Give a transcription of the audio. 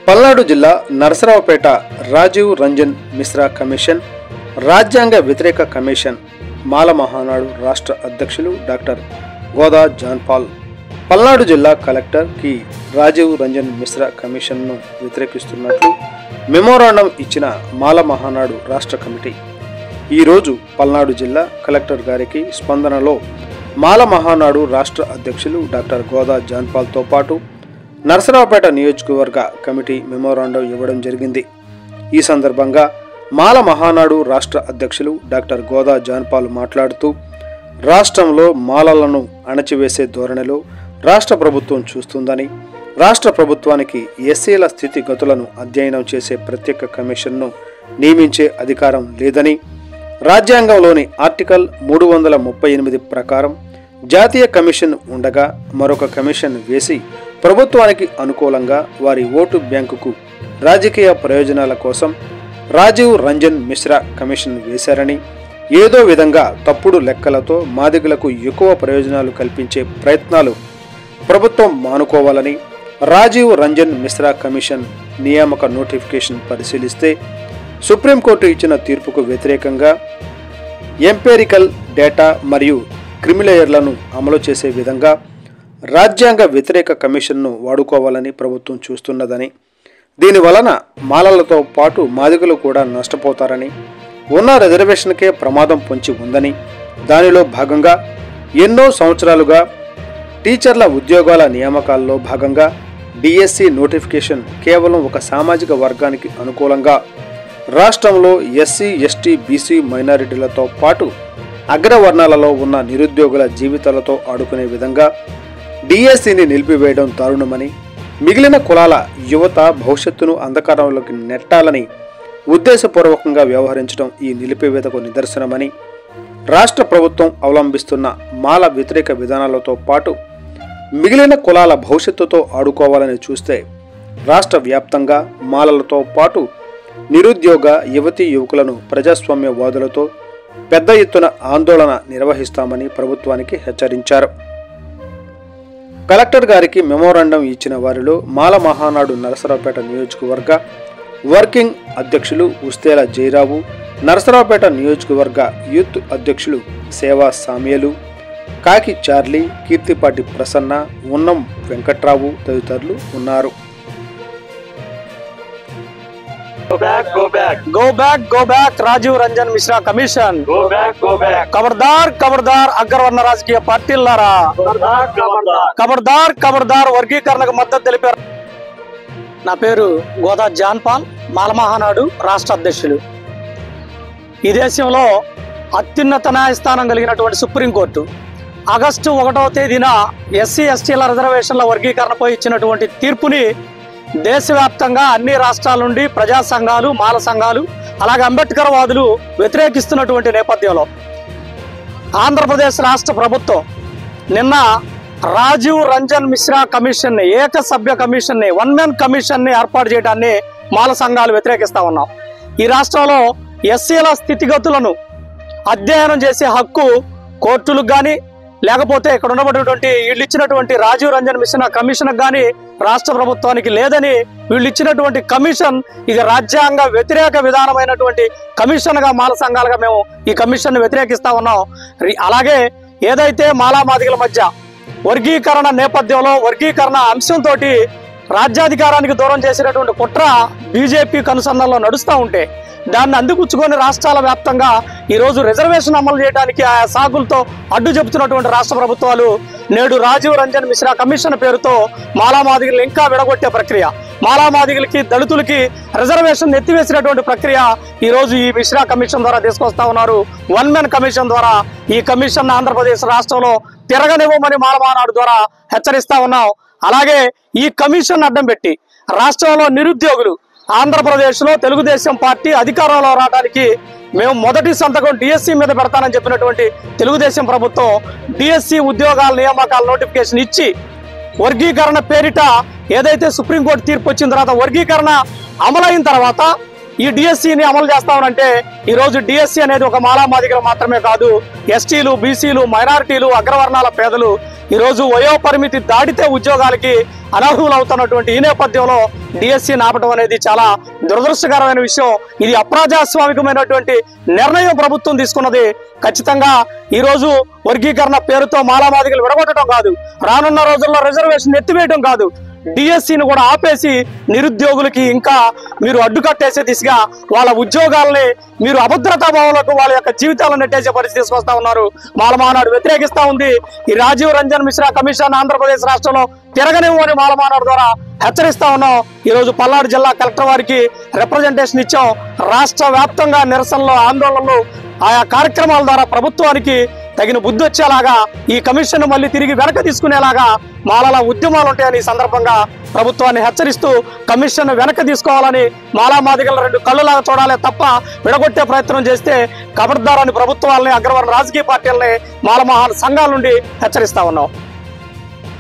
పల్నాడు జిల్లా నరసరావుపేట రాజీవ్ రంజన్ మిశ్రా కమిషన్ రాజ్యాంగ వ్యతిరేక కమిషన్ మాల మహానాడు రాష్ట్ర అధ్యక్షులు డాక్టర్ గోదా జాన్పాల్ పల్నాడు జిల్లా కలెక్టర్ కి రాజీవ్ రంజన్ మిశ్రా కమిషన్ను వ్యతిరేకిస్తున్నట్లు మెమోరాండం ఇచ్చిన మాల మహానాడు రాష్ట్ర కమిటీ ఈరోజు పల్నాడు జిల్లా కలెక్టర్ గారికి స్పందనలో మాల మహానాడు రాష్ట్ర అధ్యక్షులు డాక్టర్ గోదా జాన్పాల్తో పాటు నరసరావుపేట నియోజకవర్గ కమిటీ మెమోరాండం ఇవ్వడం జరిగింది. ఈ సందర్భంగా మాల మహానాడు రాష్ట్ర అధ్యక్షులు డాక్టర్ గోదా జాన్పాల్ మాట్లాడుతూ రాష్ట్రంలో మాలలను అణచివేసే ధోరణిలో రాష్ట్ర ప్రభుత్వం చూస్తుందని, రాష్ట్ర ప్రభుత్వానికి ఎస్సీల స్థితిగతులను అధ్యయనం చేసే ప్రత్యేక కమిషన్ను నియమించే అధికారం లేదని, రాజ్యాంగంలోని ఆర్టికల్ 338 ప్రకారం జాతీయ కమిషన్ ఉండగా మరొక కమిషన్ వేసి ప్రభుత్వానికి అనుకూలంగా వారి ఓటు బ్యాంకుకు రాజకీయ ప్రయోజనాల కోసం రాజీవ్ రంజన్ మిశ్రా కమిషన్ వేశారని, ఏదో విధంగా తప్పుడు లెక్కలతో మాదిగలకు ఎక్కువ ప్రయోజనాలు కల్పించే ప్రయత్నాలు ప్రభుత్వం మానుకోవాలని, రాజీవ్ రంజన్ మిశ్రా కమిషన్ నియామక నోటిఫికేషన్ పరిశీలిస్తే సుప్రీంకోర్టు ఇచ్చిన తీర్పుకు వ్యతిరేకంగా ఎంపెరికల్ డేటా మరియు క్రిమిలేయర్లను అమలు చేసే విధంగా రాజ్యాంగ వ్యతిరేక కమిషన్ను వాడుకోవాలని ప్రభుత్వం చూస్తున్నదని, దీనివలన మాలలతో పాటు మాదిగలు కూడా నష్టపోతారని, ఉన్న రిజర్వేషన్కే ప్రమాదం పొంచి ఉందని, దానిలో భాగంగా ఎన్నో సంవత్సరాలుగా టీచర్ల ఉద్యోగాల నియామకాల్లో భాగంగా డిఎస్సి నోటిఫికేషన్ కేవలం ఒక సామాజిక వర్గానికి అనుకూలంగా రాష్ట్రంలో ఎస్సీ, ఎస్టీ, బీసీ మైనారిటీలతో పాటు అగ్రవర్ణాలలో ఉన్న నిరుద్యోగుల జీవితాలతో ఆడుకునే విధంగా డిఎస్సిని నిలిపివేయడం దారుణమని, మిగిలిన కులాల యువత భవిష్యత్తును అంధకారంలోకి నెట్టాలని ఉద్దేశపూర్వకంగా వ్యవహరించడం ఈ నిలిపివేతకు నిదర్శనమని, రాష్ట్ర ప్రభుత్వం అవలంబిస్తున్న మాల వ్యతిరేక విధానాలతో పాటు మిగిలిన కులాల భవిష్యత్తుతో ఆడుకోవాలని చూస్తే రాష్ట్ర వ్యాప్తంగా మాలలతో పాటు నిరుద్యోగ యువతీ యువకులను ప్రజాస్వామ్యవాదులతో పెద్ద ఎత్తున ఆందోళన నిర్వహిస్తామని ప్రభుత్వానికి హెచ్చరించారు. కలెక్టర్ గారికి మెమోరాండం ఇచ్చిన వారిలో మాల మహానాడు నరసరావుపేట నియోజకవర్గ వర్కింగ్ అధ్యక్షులు ఉస్తేల జయరావు, నరసరావుపేట నియోజకవర్గ యూత్ అధ్యక్షులు సేవా సామ్యలు, కాకి చార్లీ, కీర్తిపాటి ప్రసన్న, ఉన్నం వెంకట్రావు తదితరులు ఉన్నారు. Go back Rajiv Ranjan Mishra commission. ఖబర్దార్ అగ్రవర్ణ రాజకీయ పార్టీలారా, ఖబర్దార్ వర్గీకరణకు మద్దతు తెలిపారు. నా పేరు గోదా జాన్పాల్, మాల మహానాడు రాష్ట్ర అధ్యక్షులు. ఈ దేశంలో అత్యున్నత న్యాయస్థానం కలిగినటువంటి సుప్రీంకోర్టు ఆగస్టు 1వ తేదీన ఎస్సీ ఎస్టీల రిజర్వేషన్ల వర్గీకరణపై ఇచ్చినటువంటి తీర్పుని దేశవ్యాప్తంగా అన్ని రాష్ట్రాల నుండి ప్రజా సంఘాలు, మాల సంఘాలు, అలాగే అంబేద్కర్ వాదులు వ్యతిరేకిస్తున్నటువంటి నేపథ్యంలో ఆంధ్రప్రదేశ్ రాష్ట్ర ప్రభుత్వం నిన్న రాజీవ్ రంజన్ మిశ్రా కమిషన్ని, ఏకసభ్య కమిషన్ని, వన్ మ్యాన్ కమిషన్ని ఏర్పాటు చేయడాన్ని మాల సంఘాలు వ్యతిరేకిస్తా ఉన్నాం. ఈ రాష్ట్రంలో ఎస్సీల స్థితిగతులను అధ్యయనం చేసే హక్కు కోర్టులకు కానీ, లేకపోతే ఇక్కడ ఉన్నటువంటి వీళ్ళు ఇచ్చినటువంటి రాజీవ్ రంజన్ మిశ్రా కమిషన్ కానీ రాష్ట్ర ప్రభుత్వానికి లేదని, వీళ్ళు ఇచ్చినటువంటి కమిషన్ ఇది రాజ్యాంగ వ్యతిరేక విధానమైనటువంటి కమిషన్ గా మాల సంఘాలుగా మేము ఈ కమిషన్ వ్యతిరేకిస్తా ఉన్నాం. అలాగే ఏదైతే మాలా మాదిగల మధ్య వర్గీకరణ నేపథ్యంలో వర్గీకరణ అంశంతో రాజ్యాధికారానికి దూరం చేసినటువంటి కుట్ర బీజేపీ కనుసన్నల్లో నడుస్తూ ఉంటే దాన్ని అందిపుచ్చుకొని రాష్ట్రాల వ్యాప్తంగా ఈరోజు రిజర్వేషన్ అమలు చేయడానికి ఆయా సాకులతో అడ్డు చెబుతున్నటువంటి రాష్ట్ర ప్రభుత్వాలు నేడు రాజీవ్ రంజన్ మిశ్రా కమిషన్ పేరుతో మాలామాదిగలు ఇంకా విడగొట్టే ప్రక్రియ, మాలామాదిగలకి దళితులకి రిజర్వేషన్ ఎత్తివేసినటువంటి ప్రక్రియ ఈరోజు ఈ మిశ్రా కమిషన్ ద్వారా తీసుకొస్తా ఉన్నారు. వన్ మ్యాన్ కమిషన్ ద్వారా ఈ కమిషన్ ఆంధ్రప్రదేశ్ రాష్ట్రంలో తిరగనివ్వమని మాలమహానాడు ద్వారా హెచ్చరిస్తా ఉన్నాం. అలాగే ఈ కమిషన్ అడ్డం పెట్టి రాష్ట్రంలో నిరుద్యోగులు ఆంధ్రప్రదేశ్ లో తెలుగుదేశం పార్టీ అధికారంలో రావడానికి మేము మొదటి సంతకం డిఎస్సి మీద పెడతానని చెప్పినటువంటి తెలుగుదేశం ప్రభుత్వం డిఎస్సి ఉద్యోగాల నియామకాల నోటిఫికేషన్ ఇచ్చి వర్గీకరణ పేరిట ఏదైతే సుప్రీంకోర్టు తీర్పు వచ్చిన తర్వాత వర్గీకరణ అమలైన తర్వాత ఈ డిఎస్సిని అమలు చేస్తామనంటే ఈరోజు డిఎస్సి అనేది ఒక మాలా మాదిగలు మాత్రమే కాదు, ఎస్టీలు, బీసీలు, మైనారిటీలు, అగ్రవర్ణాల పేదలు ఈరోజు వయో పరిమితి దాటితే ఉద్యోగాలకి అనర్హులు అవుతున్నటువంటి ఈ నేపథ్యంలో డిఎస్సి ఆపడం అనేది చాలా దురదృష్టకరమైన విషయం. ఇది అప్రజాస్వామికమైనటువంటి నిర్ణయం ప్రభుత్వం తీసుకున్నది. ఖచ్చితంగా ఈ రోజు వర్గీకరణ పేరుతో మాలామాదిగలు విడగొట్టడం కాదు, రానున్న రోజుల్లో రిజర్వేషన్ ఎత్తివేయడం కాదు, డిఎస్సిని కూడా ఆపేసి నిరుద్యోగులకి ఇంకా మీరు అడ్డుకట్టేసే దిశగా వాళ్ళ ఉద్యోగాలని మీరు అభద్రతా భావంలోకి వాళ్ళ యొక్క జీవితాలను నెట్టేసే పరిస్థితి తీసుకొస్తా ఉన్నారు. మాలమహానాడు వ్యతిరేకిస్తా ఉంది. ఈ రాజీవ్ రంజన్ మిశ్రా కమిషన్ ఆంధ్రప్రదేశ్ రాష్ట్రంలో తిరగనివ్వని మాలమహానాడు ద్వారా హెచ్చరిస్తా ఉన్నాం. ఈ రోజు పల్నాడు జిల్లా కలెక్టర్ వారికి రిప్రజెంటేషన్ ఇచ్చాం. రాష్ట్ర వ్యాప్తంగా నిరసనలు, ఆందోళనలు, ఆయా కార్యక్రమాల ద్వారా ప్రభుత్వానికి తగిన బుద్ధి వచ్చేలాగా ఈ కమిషన్ మళ్ళీ తిరిగి వెనక తీసుకునేలాగా మాలల ఉద్యమాలు ఉంటాయని ఈ సందర్భంగా ప్రభుత్వాన్ని హెచ్చరిస్తూ కమిషన్ వెనక తీసుకోవాలని మాలామాదిగల రెండు కళ్ళులాగా చూడాలే తప్ప విడగొట్టే ప్రయత్నం చేస్తే ఖబర్దారని ప్రభుత్వాలని, అగ్రవర్ణ రాజకీయ పార్టీలని, మాలమహాన్ సంఘాల నుండి హెచ్చరిస్తా ఉన్నాం.